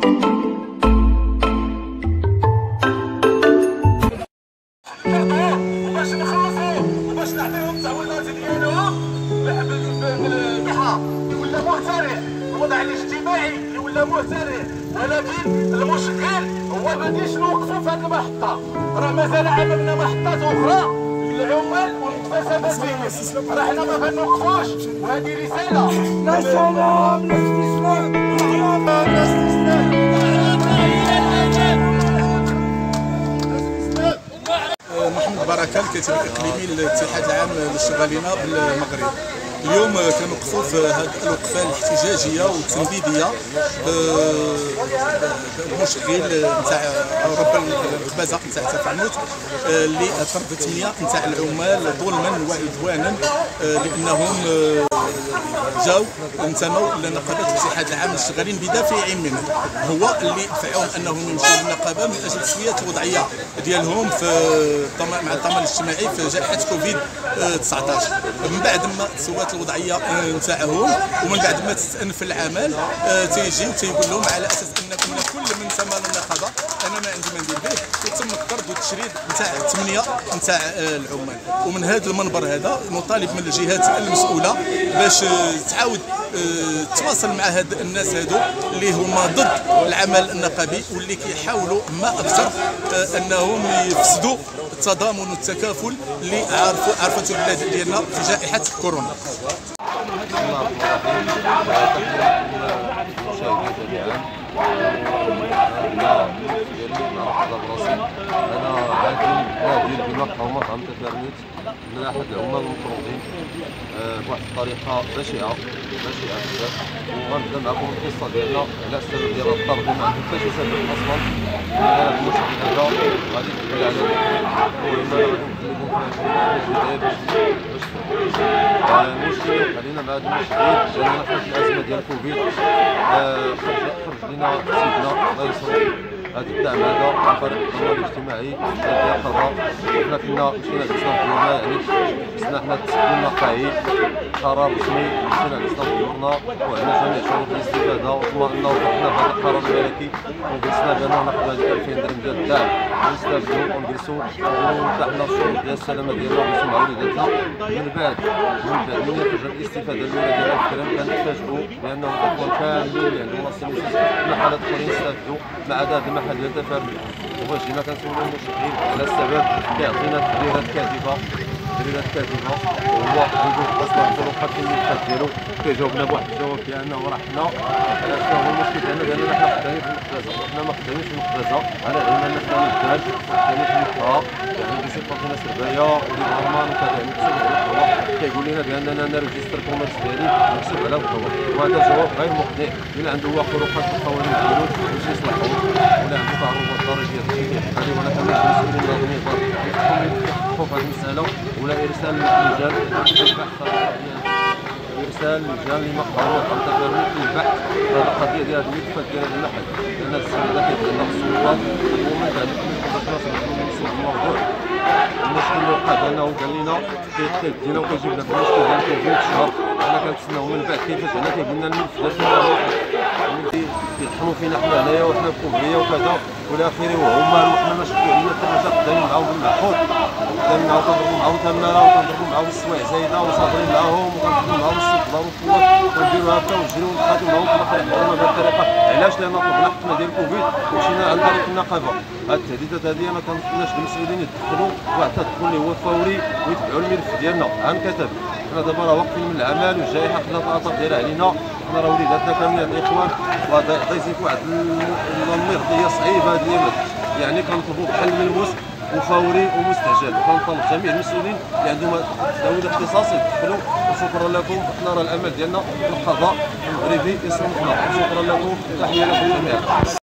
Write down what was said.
باش نخلصوا وباش نعطيهم التعويضات ديالهم بالمحا ولا مهترئ، الوضع الاجتماعي ولا مهترئ، ولكن المشكل هو باش نوقفوا في هذه المحطه. راه مازال امامنا محطات اخرى للعمال والمكتسبات ديالهم، راه حنا ما غنوقفوش، وهذه رساله. لا سلام لا استسلام لا استسلام. محمد بركه الكاتب الاقليمي للاتحاد العام للشغالين بالمغرب. اليوم كنوقفوا في هذه الوقفه الاحتجاجيه والتنفيذيه المشغل نتاع رب الخبازه نتاع تفعنوت اللي فرضت 8 نتاع العمال ظلما وعدوانا، لانهم جاو انتموا لنقابه الاتحاد العام للشغالين بدافع منه، هو اللي دفعهم انهم يمشوا للنقابه من اجل تسويه الوضعيه ديالهم مع الضمان الاجتماعي في جائحه كوفيد 19. من بعد ما تسوات الوضعيه نتاعهم ومن بعد ما تستأنف العمل تيجي وتيقول لهم على اساس انكم كل من انتمى للنقابه انا ما عندي ما ندير به، وتم الطرد والتشريد نتاع 8 نتاع العمال. ومن هذا المنبر هذا نطالب من الجهات المسؤوله باش تعاود تواصل مع هاد الناس هادو اللي هما ضد العمل النقابي واللي كيحاولوا ما اكثر انهم يفسدوا التضامن والتكافل اللي عرفته البلاد ديالنا في جائحه كورونا. انا عندي نادي بمقاومه عام تفرنيت من احد العمال المطرودين بواحد الطريقه بشعه بزاف، وغنبدا معكم القصه ديالنا على السبب ديال الطرد ما عنده حتى شي سبب اصلا. هذا المشكل هذا غادي تكمل على المهم المشكل خلينا مع هذا المشكل لان حنا في الازمه ديال كوفيد خرج لنا سيدنا الله يسر هذا الدعم هذا عن طريق الضمان الاجتماعي ديال القضاء. وحنا كنا مشينا للاسلام ديالنا، يعني خصنا حنا تسلمنا قاعي قرار رسمي، مشينا للاسلام ديالنا وعندنا جميع شروط الاستفاده واطمئنا وفرحنا بهذا القرار الملكي، وجلسنا باننا ناخذ هذه 2000 درهم ديال الدعم ونستافدوا ونجلسوا وفتحنا الشروط ديال السلامه ديالنا ونجلسوا مع وليداتنا. من بعد من يخرج الاستفاده الاولى ديال الكلام كنتفاجئوا بانه الاخوان كاملين اللي عندهم راسهم من حالات اخرين استافدوا ما عدا هذا المحل ديال تفرد. وفاش جينا كنسولو المشرفين على السبب كيعطينا تبريرات كاذبه وهو عنده اصلا الطرقات في الملفات ديالو كيجاوبنا بواحد الجواب بانه راه حنا شنو هو المشكل ديالنا باننا حنا خدامين في المخبزه، وحنا ما خدامينش في المخبزه على علم ان حنا نتاج خدامين في المقهى، يعني بصفتنا سربايه ولي هرمان وكذا، يعني مكتوب على القهوه كيقول لنا باننا انا ريجستر كوميرس ديالي مكتوب على القهوه، وهذا جواب غير مقنع. الا عنده هو خروقات في القوانين ديالو يمشي يصلحهم، ولا عنده تعرضات ضريبيه كيحكي وانا كنمشي مسؤولين ناظمين يفتحوا في هذه المساله، ولا ارسال للجان ارسال لجان لمقهى عن تفريق للبحث في القضيه ديال هذه الملفات ديال هذا المحل، لان السيده كيبان السلطات ومن بعد كيبقى الموضوع. المشكل اللي وقع بانه قال لنا كيدينا وكيجيب لنا في المشكل ديال كوفيد شهر، حنا كنتسناو من بعد كيفاش هنا كيقول لنا الملف ديال كيطحنوا فينا حنا هنايا وحنا في كوفريه وكذا والى اخره، وهما وحنا ما شفتو عندنا حتى حاجه خدامين معاهم بالمعقول، خدامين معاهم كنضربوا معاهم تماره وكنضربوا معاهم السوايع زايده وصابرين معاهم وكنضربوا معاهم الصدمه والقوه ونديروا هكا ونجريو ونتخاطبوا معاهم في الاخر يحضرونا بهذه الطريقه. علاش؟ لان طلبنا حقنا ديال كوفيد ومشينا عن طريق النقابه. هاد التهديدات هذه ما كنتمناش المسؤولين يدخلوا واحد التدخل اللي هو فوري ويتبعوا الملف ديالنا عن كتب. حنا دابا راه واقفين من العمل والجائحه خدات الاثر ديالها علينا، حنا راه وليداتنا كاملين الاخوان ضايزين في واحد المرضيه صعيبه هذه اليوم، يعني كنطلبوا بحل ملموس وفوري ومستعجل، وكنطلب جميع المسؤولين اللي عندهم ذوي الاختصاص يدخلوا. وشكرا لكم، حنا راه الامل ديالنا القضاء المغربي يصرفنا، وشكرا لكم، تحيه لكم جميعا.